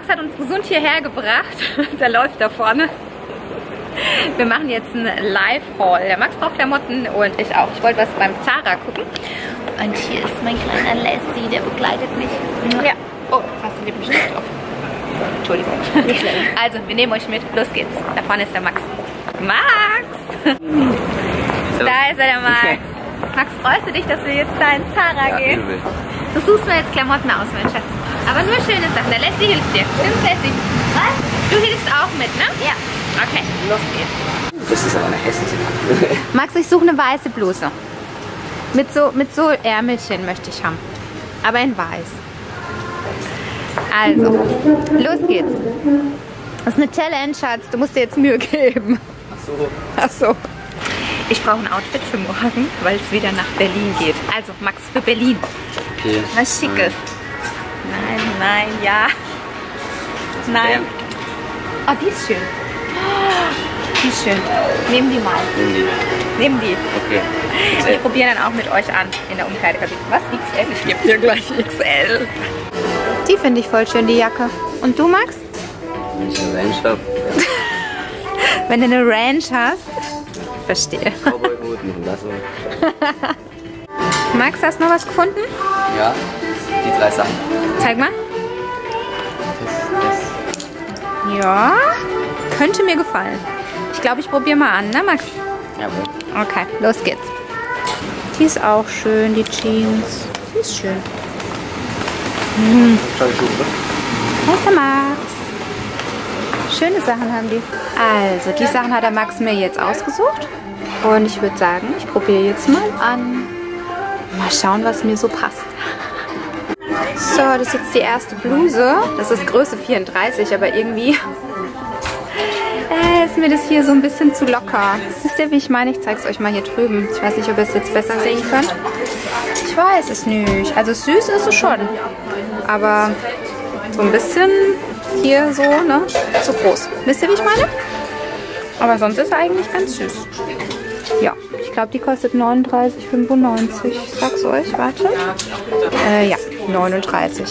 Max hat uns gesund hierher gebracht. Der läuft da vorne. Wir machen jetzt einen Live-Haul. Der Max braucht Klamotten und ich auch. Ich wollte was beim Zara gucken. Und hier ist mein kleiner Lassie, der begleitet mich. Ja. Oh, hast du Lippenstift drauf. Entschuldigung. Also, wir nehmen euch mit. Los geht's. Da vorne ist der Max. Max! So. Da ist er, der Max. Max, freust du dich, dass wir jetzt da in Zara gehen? Du suchst mir jetzt Klamotten aus, mein Schatz. Aber nur schöne Sachen. Der Lassie hilft dir. Stimmt's, Lassie? Was? Du hilfst auch mit, ne? Ja. Okay, los geht's. Das ist aber eine hässliche. Max, ich suche eine weiße Bluse. Mit so Ärmelchen möchte ich haben. Aber in weiß. Also, los geht's. Das ist eine Challenge, Schatz. Du musst dir jetzt Mühe geben. Ach so. Ach so. Ich brauche ein Outfit für morgen, weil es wieder nach Berlin geht. Also, Max, für Berlin. Okay. Was Schickes. Nein, nein, ja. Nein. Oh, die ist schön. Oh, die ist schön. Nehmen die mal. Nehmen die. Okay. Wir probieren dann auch mit euch an in der Umkleidekabine. Was? XL? Ich gebe dir gleich XL. Die finde ich voll schön, die Jacke. Und du, Max? Wenn ich eine Range habe. Wenn du eine Range hast? Verstehe. Cowboy-Hut mit dem Lasso. Max, hast du noch was gefunden? Ja, die 3 Sachen. Zeig mal. Ja, könnte mir gefallen. Ich glaube, ich probiere mal an, ne, Max? Jawohl. Okay, los geht's. Die ist auch schön, die Jeans. Die ist schön. Tolle Schuhe, oder? Wo ist der Max? Schöne Sachen haben die. Also, die Sachen hat der Max mir jetzt ausgesucht. Und ich würde sagen, ich probiere jetzt mal an. Mal schauen, was mir so passt. So, das ist jetzt die erste Bluse. Das ist Größe 34, aber irgendwie ist mir das hier so ein bisschen zu locker. Wisst ihr, wie ich meine? Ich zeige es euch mal hier drüben. Ich weiß nicht, ob ihr es jetzt besser sehen könnt. Ich weiß es nicht. Also süß ist es schon. Aber so ein bisschen hier so, ne? Zu groß. Wisst ihr, wie ich meine? Aber sonst ist er eigentlich ganz süß. Ja, ich glaube, die kostet 39,95. Ich sag's euch, warte. Ja, 39,95.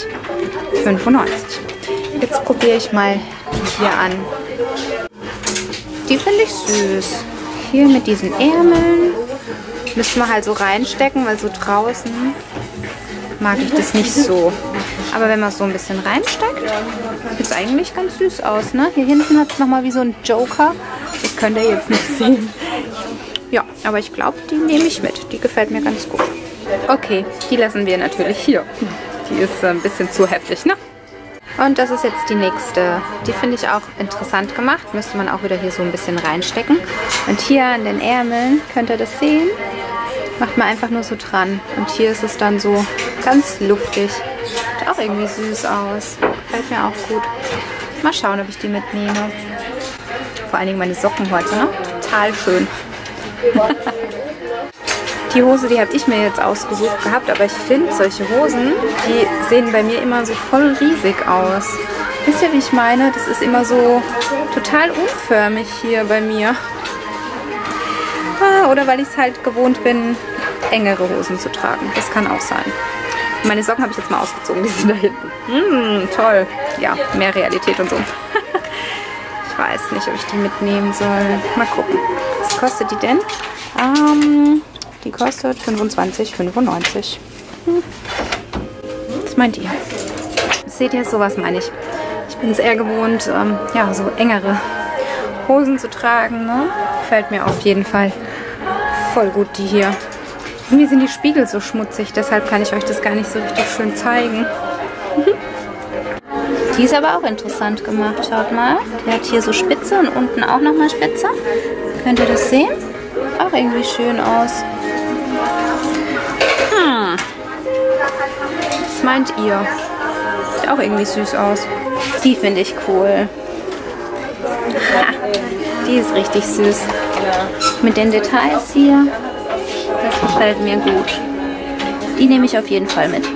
Jetzt probiere ich mal die hier an. Die finde ich süß. Hier mit diesen Ärmeln. Müssen wir halt so reinstecken, weil so draußen mag ich das nicht so. Aber wenn man es so ein bisschen reinsteckt, sieht es eigentlich ganz süß aus, ne? Hier hinten hat es nochmal wie so ein Joker. Das könnt ihr jetzt nicht sehen. Ja, aber ich glaube, die nehme ich mit. Die gefällt mir ganz gut. Okay, die lassen wir natürlich hier. Die ist ein bisschen zu heftig, ne? Und das ist jetzt die nächste. Die finde ich auch interessant gemacht. Müsste man auch wieder hier so ein bisschen reinstecken. Und hier an den Ärmeln, könnt ihr das sehen? Macht man einfach nur so dran. Und hier ist es dann so ganz luftig. Sieht auch irgendwie süß aus. Gefällt mir auch gut. Mal schauen, ob ich die mitnehme. Vor allen Dingen meine Socken heute, ne? Total schön. Die Hose, die habe ich mir jetzt ausgesucht gehabt, aber ich finde, solche Hosen, die sehen bei mir immer so voll riesig aus. Wisst ihr, wie ich meine? Das ist immer so total unförmig hier bei mir. Oder weil ich es halt gewohnt bin, engere Hosen zu tragen. Das kann auch sein. Meine Socken habe ich jetzt mal ausgezogen, die sind da hinten. Toll. Ja, mehr Realität und so. Ich weiß nicht, ob ich die mitnehmen soll. Mal gucken. Was kostet die denn? Die kostet 25,95. Was meint ihr? Seht ihr, sowas meine ich. Ich bin es eher gewohnt, ja, so engere Hosen zu tragen. Ne? Gefällt mir auf jeden Fall voll gut, die hier. Irgendwie sind die Spiegel so schmutzig, deshalb kann ich euch das gar nicht so richtig schön zeigen. Die ist aber auch interessant gemacht, schaut mal. Die hat hier so Spitze und unten auch nochmal Spitze. Könnt ihr das sehen? Auch irgendwie schön aus. Was meint ihr? Sieht auch irgendwie süß aus. Die finde ich cool. Ha, die ist richtig süß. Mit den Details hier. Das gefällt mir gut. Die nehme ich auf jeden Fall mit.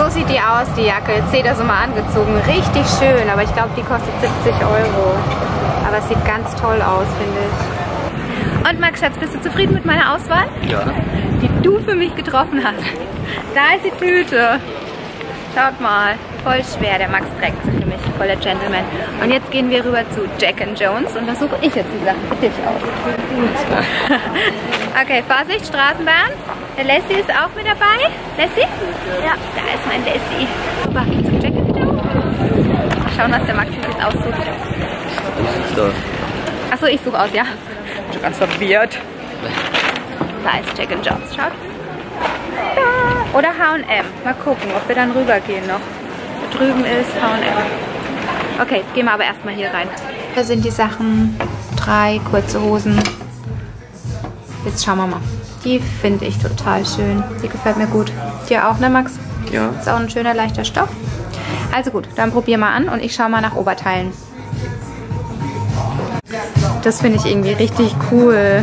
So sieht die aus, die Jacke. Jetzt seht ihr so mal angezogen. Richtig schön, aber ich glaube, die kostet 70 €. Aber es sieht ganz toll aus, finde ich. Und Max, Schatz, bist du zufrieden mit meiner Auswahl? Ja. Die du für mich getroffen hast. Da ist die Tüte. Schaut mal. Voll schwer. Der Max trägt sie für mich. Voller Gentleman. Und jetzt gehen wir rüber zu Jack & Jones und da suche ich jetzt die Sachen für dich aus. Okay, Vorsicht, Straßenbahn. Der Lassie ist auch mit dabei. Lassie? Ja, da ist mein Lassie. Rüber zum Jack & Jones. Mal schauen, was der Max sich jetzt aussucht. Du suchst aus. Achso, ich suche aus, ja. Ich bin ganz verwirrt. Da ist Jack & Jones, schaut. Da. Oder H&M. Mal gucken, ob wir dann rübergehen noch. Da drüben ist H&M. Okay, jetzt gehen wir aber erstmal hier rein. Da sind die Sachen. 3 kurze Hosen. Jetzt schauen wir mal. Die finde ich total schön. Die gefällt mir gut. Dir auch, ne Max? Ja. Ist auch ein schöner, leichter Stoff. Also gut, dann probier mal an und ich schaue mal nach Oberteilen. Das finde ich irgendwie richtig cool.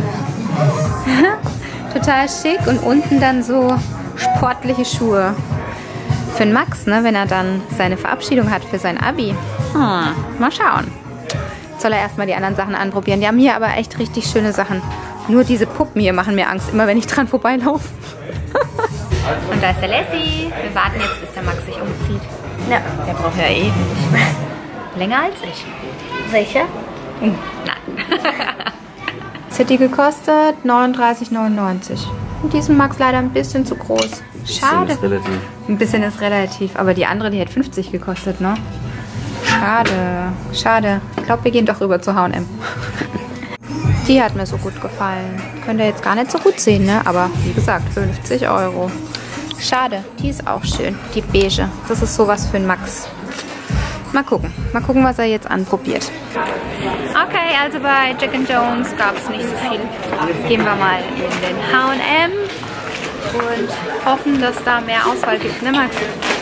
Total schick und unten dann so sportliche Schuhe. Für den Max, ne, wenn er dann seine Verabschiedung hat für sein Abi. Mal schauen. Jetzt soll er erstmal die anderen Sachen anprobieren. Die haben hier aber echt richtig schöne Sachen. Nur diese Puppen hier machen mir Angst, immer wenn ich dran vorbeilaufe. Und da ist der Lassie. Wir warten jetzt, bis der Max sich umzieht. Ja, der braucht ja ewig. Länger als ich. Sicher? Nein. Was hat die gekostet? 39,99. Und die ist Max leider ein bisschen zu groß. Schade. Ist relativ. Ein bisschen ist relativ, aber die andere, die hat 50 gekostet, ne? Schade. Schade. Ich glaube, wir gehen doch rüber zu H&M. Die hat mir so gut gefallen. Könnt ihr jetzt gar nicht so gut sehen, ne? Aber wie gesagt, 50 €. Schade. Die ist auch schön. Die beige. Das ist sowas für den Max. Mal gucken. Mal gucken, was er jetzt anprobiert. Okay, also bei Jack & Jones gab es nicht so viel. Jetzt gehen wir mal in den H&M und hoffen, dass da mehr Auswahl gibt, ne Max?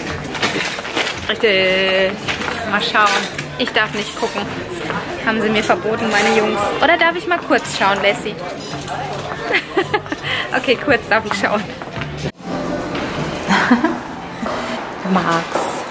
Richtig. Mal schauen. Ich darf nicht gucken. Haben sie mir verboten, meine Jungs. Oder darf ich mal kurz schauen, Lassie? Okay, kurz darf ich schauen. Max.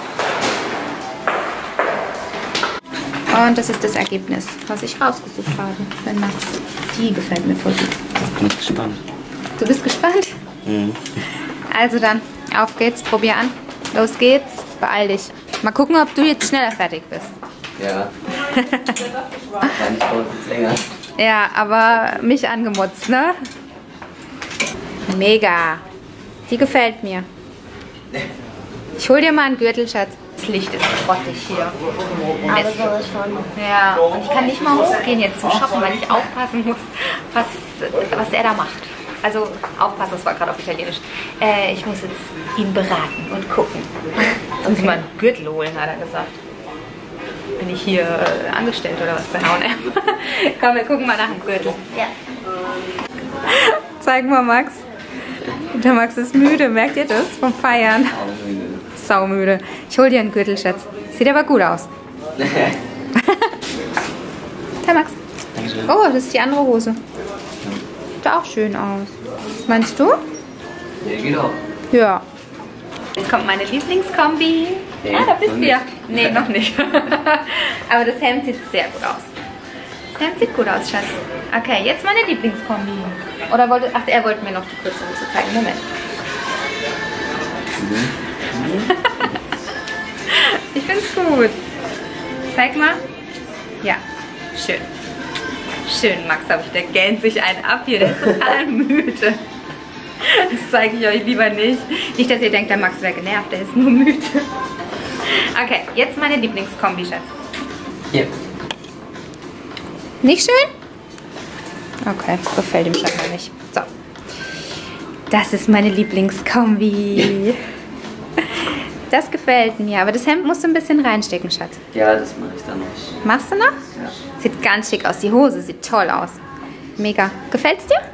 Und das ist das Ergebnis, was ich rausgesucht habe für Max. Die gefällt mir voll gut. Ich bin gespannt. Du bist gespannt? Mhm. Also dann, auf geht's, probier an. Los geht's, beeil dich. Mal gucken, ob du jetzt schneller fertig bist. Ja. Wahrscheinlich dauert es länger. Ja, aber mich angemutzt, ne? Mega. Die gefällt mir. Ich hol dir mal einen Gürtel, Schatz. Das Licht ist grottig hier. Aber sowas schon. Ja, und ich kann nicht mal hochgehen jetzt zum Shoppen, weil ich aufpassen muss, was er da macht. Also aufpassen, das war gerade auf Italienisch. Ich muss jetzt ihn beraten und gucken. Jetzt muss ich mal einen Gürtel holen, hat er gesagt. Bin ich hier angestellt oder was bei H&M? Komm, wir gucken mal nach dem Gürtel. Ja. Zeig mal, Max. Der Max ist müde, merkt ihr das? Vom Feiern. Saumüde. Ich hol dir einen Gürtel, Schatz. Sieht aber gut aus. Hey, Max. Dankeschön. Oh, das ist die andere Hose. Sieht auch schön aus. Was meinst du? Ja, geht auch. Ja. Jetzt kommt meine Lieblingskombi. Nee, Ah, da bist noch du ja. nicht. Nee, noch nicht. Aber das Hemd sieht sehr gut aus. Das Hemd sieht gut aus, Schatz. Okay, jetzt meine Lieblingskombi. Oder wollte... Ach, er wollte mir noch die kurze Hose zeigen. Moment. Ich find's gut. Zeig mal. Ja, schön. Schön, Max, habe ich. Der gähnt sich einen ab hier. Der ist total müde. Das zeige ich euch lieber nicht. Nicht, dass ihr denkt, der Max wäre genervt. Der ist nur müde. Okay, jetzt meine Lieblingskombi, Schatz. Hier. Nicht schön? Okay, gefällt ihm scheinbar nicht. So. Das ist meine Lieblingskombi. Das gefällt mir, aber das Hemd musst du ein bisschen reinstecken, Schatz. Ja, das mache ich dann noch. Machst du noch? Ja. Sieht ganz schick aus. Die Hose sieht toll aus. Mega. Gefällt's dir?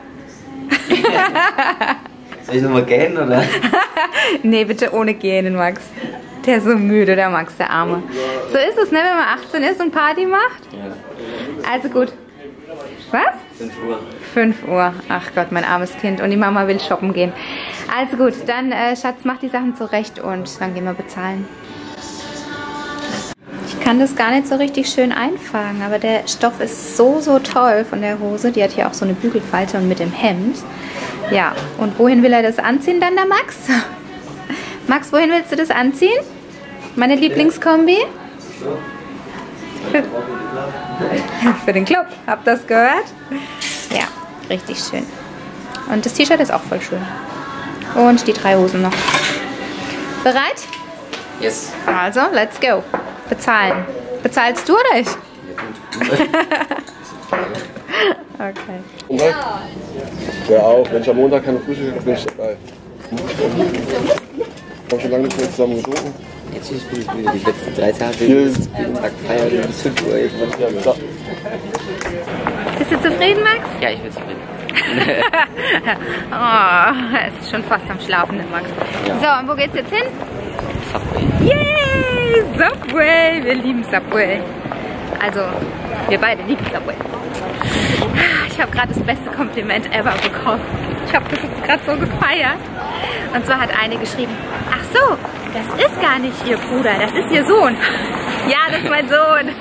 Soll ich nochmal gehen, oder? Nee, bitte ohne Gähnen, Max. Der ist so müde, der Max, der Arme. So ist es, ne, wenn man 18 ist und Party macht. Ja. Also gut. Was? 5 Uhr. 5 Uhr. Ach Gott, mein armes Kind. Und die Mama will shoppen gehen. Also gut, dann Schatz, mach die Sachen zurecht und dann gehen wir bezahlen. Ich kann das gar nicht so richtig schön einfangen, aber der Stoff ist so, so toll von der Hose. Die hat hier auch so eine Bügelfalte und mit dem Hemd. Ja, und wohin will er das anziehen dann, der Max? Max, wohin willst du das anziehen? Meine Lieblingskombi? Für den Club. Habt ihr das gehört? Ja, richtig schön. Und das T-Shirt ist auch voll schön. Und die 3 Hosen noch. Bereit? Yes. Also, let's go. Bezahlen. Bezahlst du oder ich? Okay. Ja, auch. Wenn ich am Montag keine Frühstück habe, bin ich dabei. Ich habe schon lange nicht mehr zusammen getrunken. Jetzt ist es wieder die letzten 3 Tage. Jeden Tag feiern bis 5 Uhr. Bist du zufrieden, Max? Ja, ich bin zufrieden. Oh, er ist schon fast am Schlafen, der Max. Ja. So, und wo geht's jetzt hin? Subway. Yay! Subway! Wir lieben Subway. Also, wir beide lieben Subway. Ich habe gerade das beste Kompliment ever bekommen. Ich habe das jetzt gerade so gefeiert. Und zwar hat eine geschrieben, ach so, das ist gar nicht ihr Bruder, das ist ihr Sohn. Ja, das ist mein Sohn.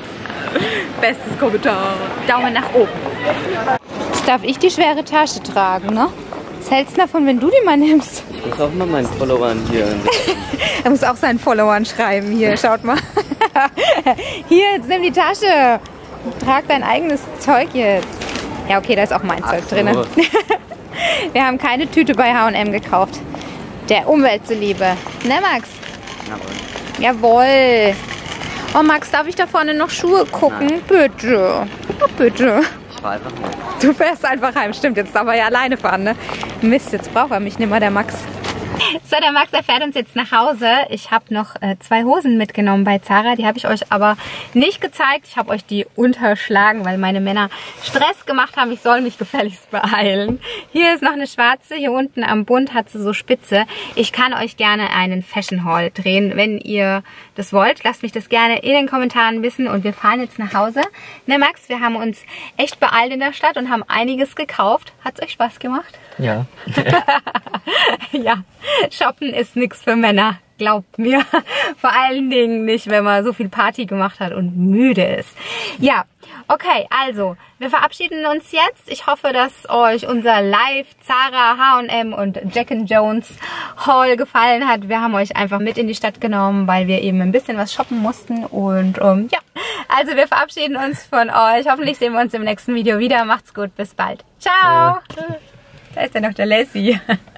Bestes Kommentar. Daumen nach oben. Jetzt darf ich die schwere Tasche tragen, ne? Was hältst du davon, wenn du die mal nimmst? Ich muss auch mal meinen Followern hier. Er muss auch seinen Followern schreiben. Hier, schaut mal. Hier, jetzt nimm die Tasche. Trag dein eigenes Zeug jetzt. Ja, okay, da ist auch mein Zeug drin. Wir haben keine Tüte bei H&M gekauft. Der Umwelt zuliebe. Ne, Max? Jawohl. Oh, Max, darf ich da vorne noch Schuhe gucken? Nein. Bitte. Oh, bitte. Ich fahr einfach mal. Du fährst einfach heim. Stimmt, jetzt darf er ja alleine fahren, ne? Mist, jetzt braucht er mich nicht mehr, der Max. So, der Max, er fährt uns jetzt nach Hause. Ich habe noch 2 Hosen mitgenommen bei Zara. Die habe ich euch aber nicht gezeigt. Ich habe euch die unterschlagen, weil meine Männer Stress gemacht haben. Ich soll mich gefälligst beeilen. Hier ist noch eine schwarze. Hier unten am Bund hat sie so Spitze. Ich kann euch gerne einen Fashion Haul drehen, wenn ihr das wollt. Lasst mich das gerne in den Kommentaren wissen. Und wir fahren jetzt nach Hause. Ne, Max, wir haben uns echt beeilt in der Stadt und haben einiges gekauft. Hat es euch Spaß gemacht? Ja. Ja, shoppen ist nichts für Männer, glaubt mir. Vor allen Dingen nicht, wenn man so viel Party gemacht hat und müde ist. Ja, okay, also, wir verabschieden uns jetzt. Ich hoffe, dass euch unser Live Zara, H&M und Jack & Jones Haul gefallen hat. Wir haben euch einfach mit in die Stadt genommen, weil wir eben ein bisschen was shoppen mussten. Und ja, also wir verabschieden uns von euch. Hoffentlich sehen wir uns im nächsten Video wieder. Macht's gut, bis bald. Ciao! Da ist ja noch der Lassie.